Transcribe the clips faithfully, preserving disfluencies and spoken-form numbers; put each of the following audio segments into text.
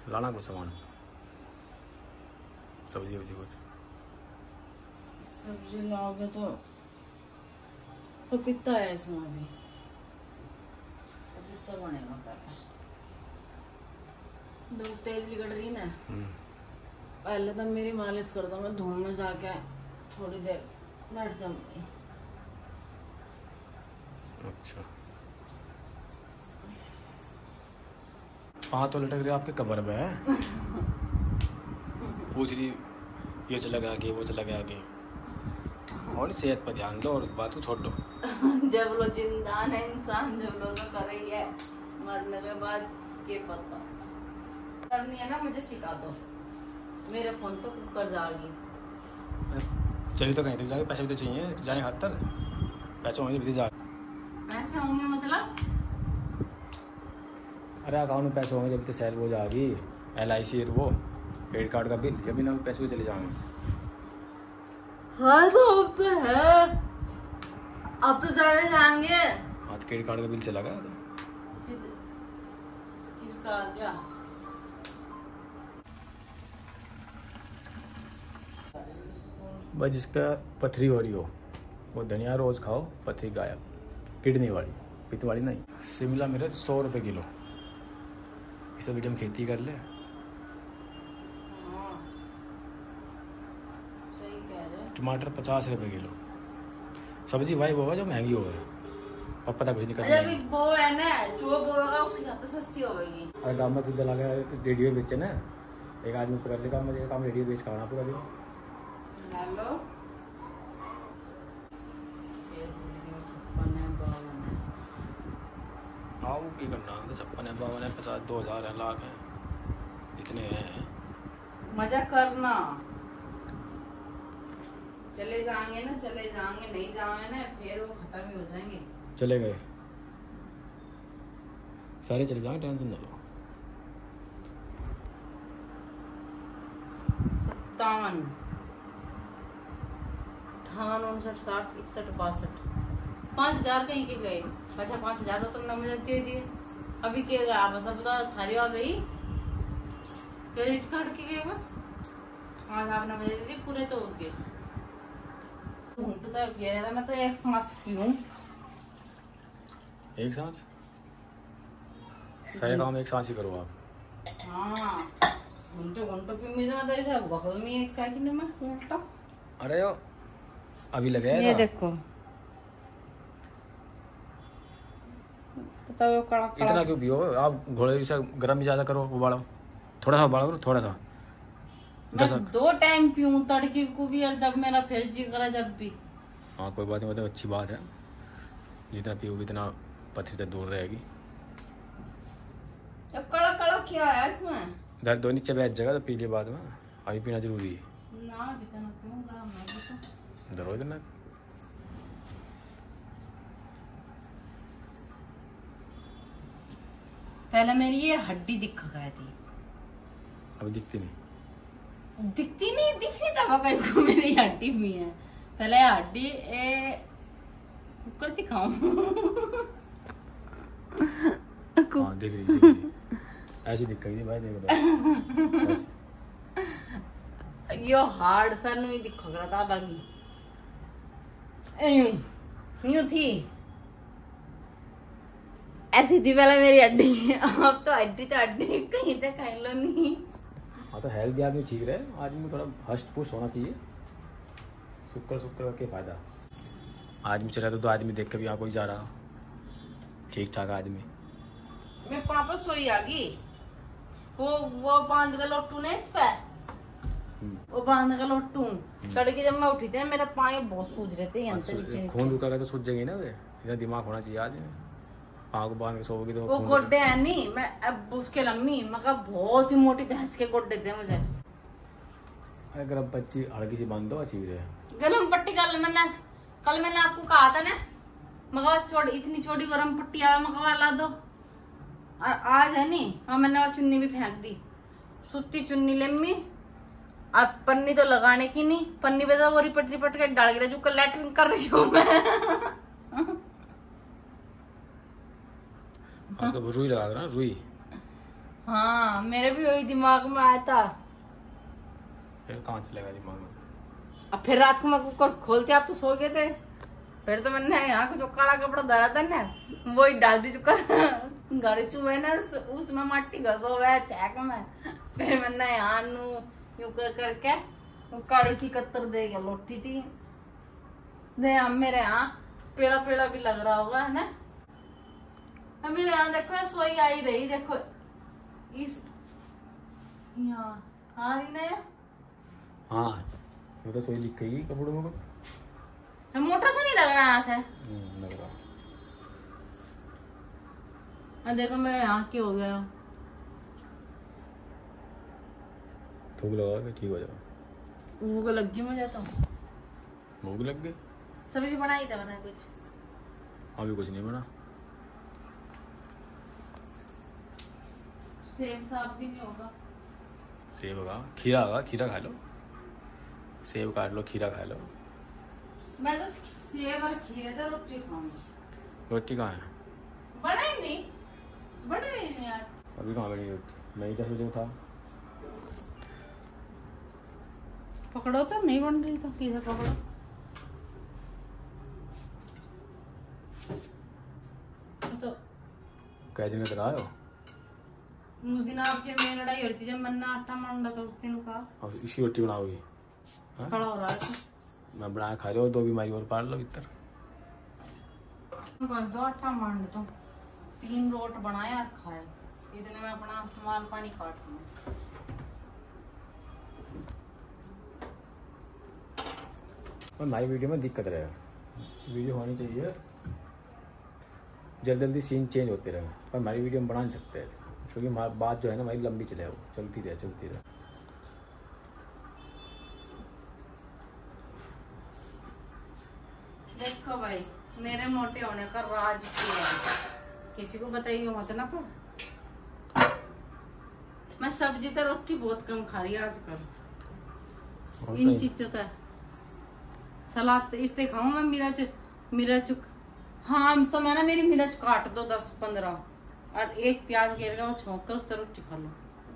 लाना कुछ सामान, सब्जी वब्जी कुछ। सब्जी लाओगे तो तो कितना है इसमें अभी, कितना बनेगा पहले। धूप तेज निकल रही ना, पहले तो मेरी मालिश कर दो, मैं धूप में जाके थोड़ी देर बैठ जाऊंगी। अच्छा, हाँ तो लटक रही आपके कबर में है। पूछ रही ये चला गया आगे, वो चला गया आगे। और सेहत पर ध्यान दो और बात को छोड़ दो। जब लोग जिंदा है इंसान, जब लोग कर रही है, मरने के बाद ये पता करनी है ना, मुझे सिखा दो। मेरे फोन तो कर जाएगी। चलिए तो कहीं तक जाके पैसे भी तो चाहिए जाने खातर, पैसे होंगे भी जा। पैसे होंगे मतलब? अरे अकाउंट में पैसे होंगे जब तो सैल वो जाएगी, एल आई सी वो क्रेडिट कार्ड का बिल, जब भी ना पैसे भी चले जाएंगे। हाँ तो अब तो है, अब तो चले जाएंगे। हाँ तो क्रेडिट कार्ड का बिल चला गया तो किसका क्या? बस जिसका पथरी हो रही हो वो धनिया रोज खाओ, पथरी गायब। किडनी वाली, पित्त वाली नहीं। शिमला मिर्च सौ रुपये किलो, इसे वीडियो में खेती कर ले। हाँ, सही कह रहे। टमाटर पचास रुपये किलो। सब्जी वही होगा जो महंगी होगा, पर पता कुछ नहीं करना। अभी वो है ना, जो बोएगा उसकी खाते सस्ती होगी। अरे गाँव में सीधा लगा रेडियो बेचे ना, एक आदमी पकड़ ले काम में, काम रेडियो बेच खाना पूरा दिन। हेलो, आओ की करना तो छप्पन है, बावन है, पचास, दो हज़ार है, लाख है, इतने हैं। मजा करना। चले जाएंगे ना, चले जाएंगे, नहीं जाएंगे ना फिर वो खत्म ही हो जाएंगे। चले गए सारे, चले जाएंगे, टेंशन ना लो। सत्तावन, अठावन, उनसठ, साठ, इकसठ, बासठ, पाँच हजार कहीं के गए। अच्छा पाँच हजार तो तुमने मुझे दे दिए, अभी के गया बस। अब तो थारी आ गई, क्रेडिट कार्ड के गए बस। आज आपने मुझे दे दी, पूरे तो हो गए। घूंट तो किया था, मैं तो एक सांस पीऊं। एक सांस, सारे काम एक सांस ही करो आप। हाँ, घंटो घंटो पी मुझे मतलब ऐसा बखल में एक सेकंड में उल्टा। अरे यो अभी लगे है ये ना? देखो बताओ, कड़ा कड़ा इतना क्यों पियो आप? घोड़े से गर्म भी ज्यादा करो, उबालो थोड़ा सा, उबालो करो थोड़ा सा। मैं दो टाइम पीऊं, तड़के को भी और जब मेरा फिर जी करा जब भी। हाँ कोई बात नहीं, मतलब अच्छी बात है, जितना पियोगे इतना पथरी से दूर रहेगी। अब कड़ा कड़ा क्या है इसमें? दर्द दो नीचे बैठ जाएगा तो पी लिया बाद में, अभी पीना जरूरी है। ना अभी तो ना पीऊंगा मैं भी तो। दर्द ना पहले मेरी ये हड्डी दिख गई थी, अभी दिखती नहीं। दिखती नहीं, दिख नहीं था पापा को मेरी हड्डी भी है। पहले हड्डी ए कुकर दिखाऊं? हाँ दिख रही, दिख रही। ऐसी दिख रही भाई, देख रहा यो हार्ड सा नहीं दिख रहा था, लगी यूं यूं थी, ऐसी थी पहले मेरी हड्डी। अब तो हड्डी तो हड्डी कहीं से कहीं लो नहीं। हाँ तो हेल्थ आदमी ठीक रहे, आदमी थोड़ा हष्ट पुष्ट होना चाहिए। शुक्र शुक्र के फायदा, आदमी चला तो, तो आदमी देख के भी यहाँ कोई जा रहा ठीक ठाक आदमी। मैं पापा सोई आ गई, वो वो बांध का लोटू ने इस पे, वो बांध का लोटू तड़के जब मैं उठी थी मेरे पाँव बहुत सूज रहे थे। खून रुका तो सूझ जाएंगे ना वे, इतना दिमाग होना चाहिए आदमी। पाँव को बांध के सोओगी तो वो गोड्डे है नहीं, मैं अब उसके लम्मी मैं बहुत ही मोटी भैंस के गोड्डे थे मुझे। अरे गरम पट्टी हल्की सी बांध दो, अच्छी रहे। गरम पट्टी कल मैंने कल मैंने आपको कहा था ना, मगर छोड़ इतनी छोटी गरम पट्टी आ मगर ला दो। और आज है नहीं, हाँ मैंने चुन्नी भी फेंक दी, सुती चुन्नी लम्मी, और पन्नी तो लगाने की नहीं, पन्नी पे तो वो रिपट रिपट के डाल गिरा जो कल लैट्रिन कर रही हूँ मैं। उसको रुई लगा दो ना, रुई हाँ मेरे भी वही दिमाग में आया था। फिर कहाँ चलेगा दिमाग में? अब फिर रात को मैं कुकर खोलते आप तो सो गए थे। फिर तो मैंने यहाँ को जो काला कपड़ा डाला था ना वही डाल दी चुका घर चुहे ना उसमें मट्टी घसो हुआ है चैक में। फिर मैंने यहाँ नू यूं कर करके वो काली सी कत्तर दे के लौटी थी। दे अब मेरे यहाँ पेड़ा पेड़ा भी लग रहा होगा है ना। अब मेरे यहाँ देखो सोई आई रही देखो इस यहाँ आ रही ना। हाँ वो तो सोई लिख गई कपड़ों को। मोटा सा नहीं लग रहा हाथ है। लग रहा। अब देखो मेरे यहाँ की हो गया। थूक लगा के ठीक हो जाएगा। भूख लग गई मैं जाता हूँ। भूख लग गई। सब्जी बनाई था बना कुछ। अभी कुछ नहीं बना। सेब साफ भी नहीं होगा। सेब होगा खीरा होगा खीरा खा लो। सेब काट लो खीरा खा लो। मैं तो सेब और खीरे तो रोटी खाऊंगी। रोटी कहाँ है? बना ही नहीं बना ही नहीं यार। अभी कहाँ बनी रोटी? मैं ही दस बजे उठा। पकड़ो तो नहीं बन रही तो किसे पकड़ो। तो कै दिन में करा हो? उस दिन आपकी मेरी लड़ाई हो रही थी जब मैंने आटा मांगा था उस दिन का। अब इसी रोटी बनाओगी? खड़ा हो रहा है मैं बना खा रही हूँ। दो बीमारी और पाल लो इधर। दो आटा मान लेता हूँ। तीन रोट बनाया और खाया। इतने में अपना माल पानी काट लूँ। हमारी वीडियो में दिक्कत रहेगा। वीडियो होनी चाहिए जल्दी जल्दी सीन चेंज होते रहे। पर हमारी वीडियो में बना नहीं सकते हैं क्योंकि हमारी बात जो है ना हमारी लंबी चले वो चलती रहे चलती रहे। देखो भाई मेरे मोटे होने का राज क्या है किसी को बताइए मत ना। पर मैं सब्जी तो रोटी बहुत कम खा रही आजकल। इन चीजों का सलाद तो इससे खाऊं मैं। मिर्च मिर्च हाँ तो मैं ना मेरी मिर्च काट दो दस पंद्रह और एक प्याज घेर का वो छोंक कर उस तरह रोटी खा लो।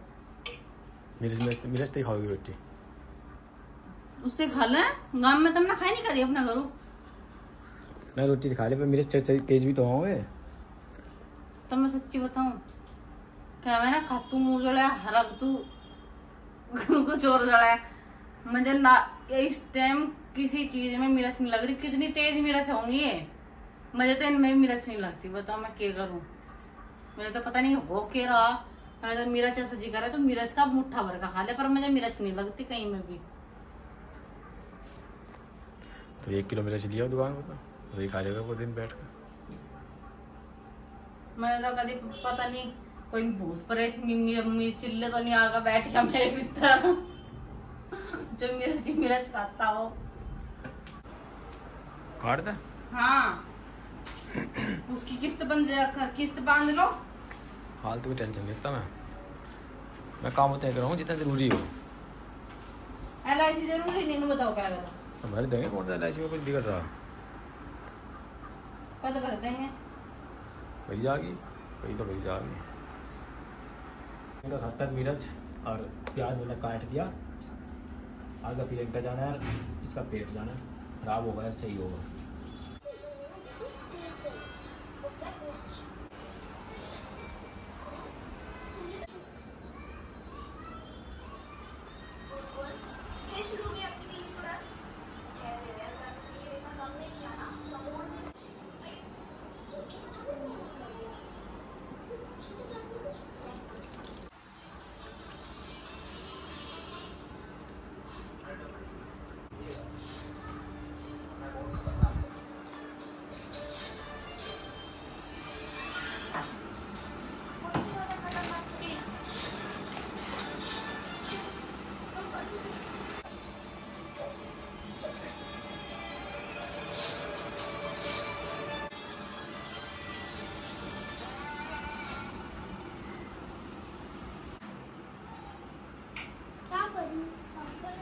मिर्च मिर्च तो खाओगी रोटी? उससे खा ले गांव में तुमने खाई नहीं करी अपना घरों। ना रोटी खा ले पर मिर्च तेज भी तो होंगे। तो मैं सच्ची बताऊं क्या मैं ना खातू मुँह जोड़ा हरक तू कुछ और जोड़ा मुझे ना इस टाइम किसी चीज में मिर्च नहीं लग रही। कितनी तेज मिर्च होंगी ये मुझे तो इनमें भी मिर्च नहीं लगती। बताओ मैं क्या करूं। मुझे तो पता नहीं हो के रहा। अगर मिर्च ऐसा जी करे तो मिर्च का मुट्ठा भर का खा ले पर मुझे मिर्च नहीं लगती कहीं में भी। तो एक किलो मिर्च लिया दुकान पर तो वही खा लेगा वो दिन बैठ कर। मैंने तो कभी पता नहीं कोई भूस पर चिल्ले तो नहीं आगा बैठ गया मेरे भीतर जो मिर्च मिर्च खाता हो। काट दे। हाँ उसकी किस्त बन जा किस्त बांध लो। फालतू की टेंशन लेता मैं मैं काम उतना कर रहा हूँ जितना जरूरी हो। एल आई सी जरूरी नहीं बताओ क्या करो। भर देंगे कौन सा एल आई सी में कुछ बिगड़ रहा। कल भर देंगे भरी जाएगी वही तो भरी जाएगी। सत्तर मिर्च और प्याज मैंने काट दिया। आगे फिर इनका जाना है इसका पेट जाना है खराब होगा सही होगा।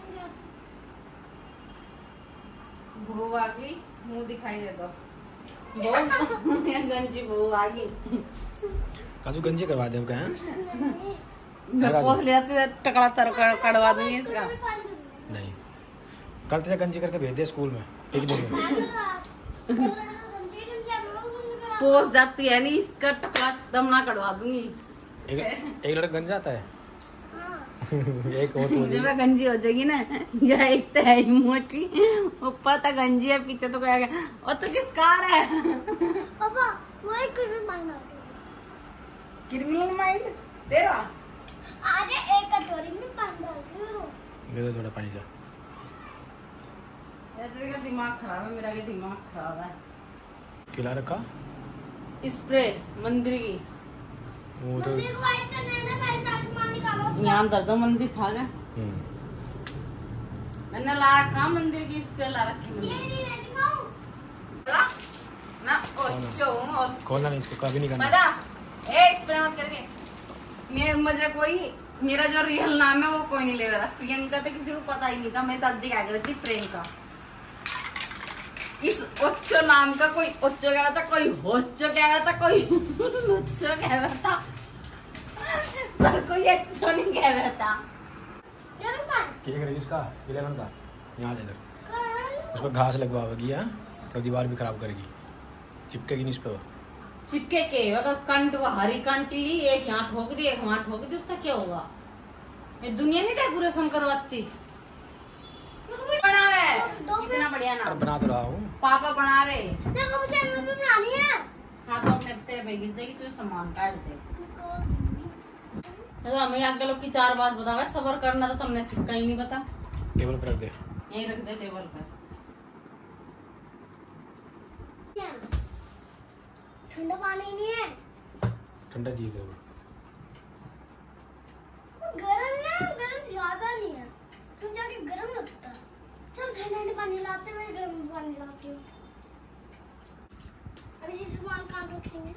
भूख आ गई मुंह दिखाई दे दो। बहुत गंजी बहू आ गई। काजू गंजी करवा दे क्या? मैं पोस लिया तो टकला तर कड़वा दूंगी इसका। नहीं, कल तेरे गंजी करके भेज दे स्कूल में पिकनिक में। पोस जाती है नहीं, इसका टकला दम ना कड़वा दूंगी। एक, एक लड़का गंजा आता है। एक और तो जब मैं गंजी हो जाएगी ना, यह एक तो है मोटी, ऊपर तक गंजी है, पीछे तो क्या गया और तो किस कार है? पापा वही क्रिमिनल माइंड क्रिमिनल माइंड तेरा। आधे एक कटोरी में पानी डाल के दे दो थोड़ा पानी सा। यार तेरा दिमाग खराब है, मेरा भी दिमाग खराब है। खिला रखा स्प्रे मंदिर की, वो तो मंदिर को वाइट करना है ना, पहले सामान निकालो। यहाँ दर्द मंदिर खा गया। हम्म मैंने ला रखा मंदिर की स्प्रे, ला रखी ये मंदिर नहीं मैं दिखाऊं ना। ओचो और खोलना नहीं इसको, कभी नहीं करना। मजा ए स्प्रे मत करके। मेरे मुझे कोई, मेरा जो रियल नाम है वो कोई नहीं ले रहा। प्रियंका तो किसी को पता ही नहीं था, मेरी दादी क्या कहती थी प्रियंका। इस ओचो नाम का कोई ओचो क्या था, कोई होचो क्या था, कोई लुच्चो क्या था, पर कोई अच्छो नहीं क्या था। ये रुका क्या करेगी इसका इलेवन का? यहाँ इधर कर उस पर घास लगवाएगी है तो दीवार भी खराब करेगी, चिपकेगी नहीं इस पर। चिपके के अगर कंट वो हरी कंट ली, एक यहाँ ठोक दी एक वहाँ ठोक दी, उसका क्या होगा? ये दुनिया नहीं डेकोरेशन करवाती। बना है इतना बढ़िया ना, बना तो रहा हूँ। पापा बना रहे। देखो मुझे एल्बम में बनानी है। हाँ तो अपने तेरे पे गिर जाएगी, तुझे सामान काट दे। तो हमें आगे लोग की चार बात बतावे, सबर करना तो तुमने सिक्का ही नहीं बता। टेबल पर रख दे। यहीं रख दे टेबल पर। क्या ठंडा पानी नहीं है, ठंडा चीज है वो। गरम ना, गरम ज्यादा नहीं है तो जाके गरम लगता है। सब ठंडा पानी लाते हुए गरम पानी लाती हूँ। अभी से सामान काट रखेंगे।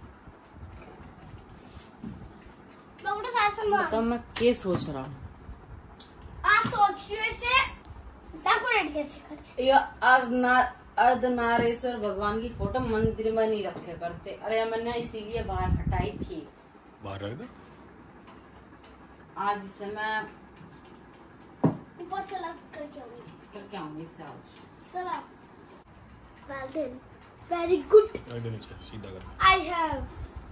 बहुत सारा सामान। तो मैं क्या सोच रहा हूँ, आप सोचिए इसे डेकोरेट कैसे करें। ये अर्धना अर्धनारेश्वर भगवान की फोटो मंदिर में नहीं रखे करते। अरे मैंने इसीलिए बाहर हटाई थी। बाहर रख दो। आज से मैं ऊपर से लग करके आऊंगी। करके आऊंगी इससे आज। सलाम। Well done. Very good. रख दे नीचे, सीधा कर। I have.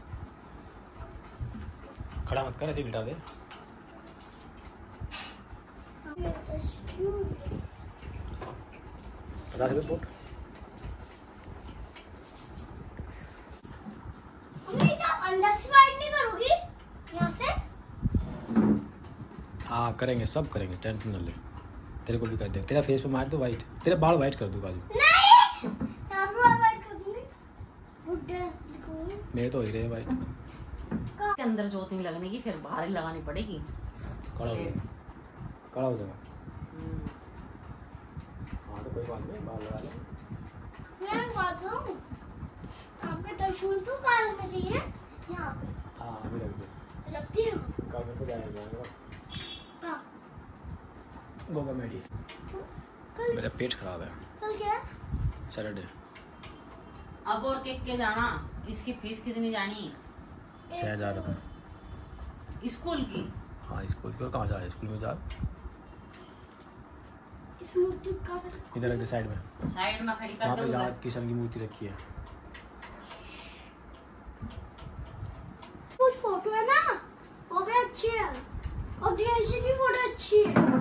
खड़ा मत कर, ऐसे लिटा दे। पचास रुपये फुट। मम्मी इसे अंदर से वाइट नहीं करोगी? यहाँ से? हाँ करेंगे, सब करेंगे, टेंशन न ले। तेरे को भी कर दे, तेरा फेस पे मार दो वाइट, तेरे बाल वाइट कर दो काजू। नहीं। यहाँ पे वाइट कर दूँगी। बुड्ढे दिखाऊंगी। मेरे तो हो ही रहे वाइट। इसके अंदर ज्योति नहीं लगने की, फिर बाहर ही लगानी पड़ेगी। खड़ा हो जा, खड़ा हो जाएगा। हम्म। हाँ तो कोई बात नहीं, बाल लगा ले। मैं एक बात कहूँ? आपके त्रिशूल तो कहाँ रखना चाहिए? यहाँ पे। हाँ अभी रख दे। रखती हूँ। कल मेरे को जाएगा जाएगा। हाँ। गोगा मेडी। कल मेरा पेट खराब है। कल क्या? सैटरडे। अब और केक के जाना, इसकी फीस कितनी जानी? छः हजार रुपये स्कूल की। हाँ स्कूल की। और कहाँ जा स्कूल में जा, इस मूर्ति का इधर रख दे साइड में। साइड में खड़ी वहाँ कर पे दो। जहाँ किशन की मूर्ति रखी है। कुछ फोटो है ना, वो भी अच्छी है और गणेश जी की फोटो अच्छी है।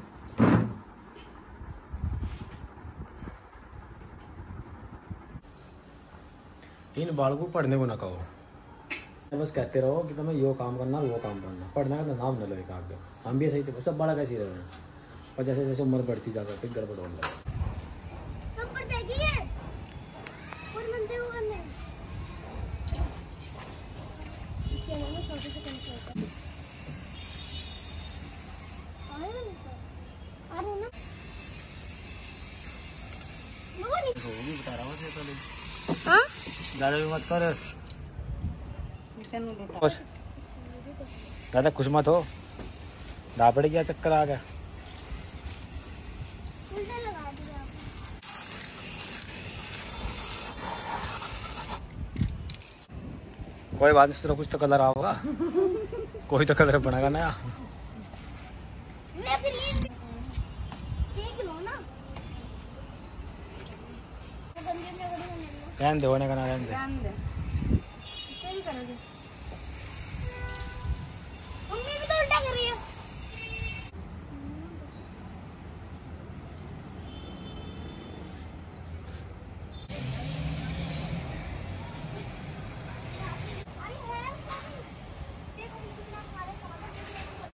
इन बाल को पढ़ने को ना कहो, बस कहते रहो कि तुम्हें यो काम करना वो काम करना, पढ़ना का तो नाम न लो एक आगे। हम भी सही थे, सब बड़ा कैसे रहे हैं, और जैसे जैसे उम्र बढ़ती जाकर फिर गड़बड़ होने लगा। सब पर देखिए और मंदिर को करना है। इसके नाम में छोटे से कम छोटे आ रहे हैं ना, आ रहे हैं ना। वो नहीं होगी बता रहा हूँ पहले। हाँ ज़्यादा भी मत कर, इसे नु लुटा। खुश ज़्यादा खुश मत हो, दापड़े क्या चक्कर आ गया। उल्टा लगा दिया कोई बात नहीं, कुछ तो कलर आओगा। कोई तो कलर बनेगा नया। मैं फिर ले देख लो ना। रहने दे, होने का ना रहने दे। क्या करोगे?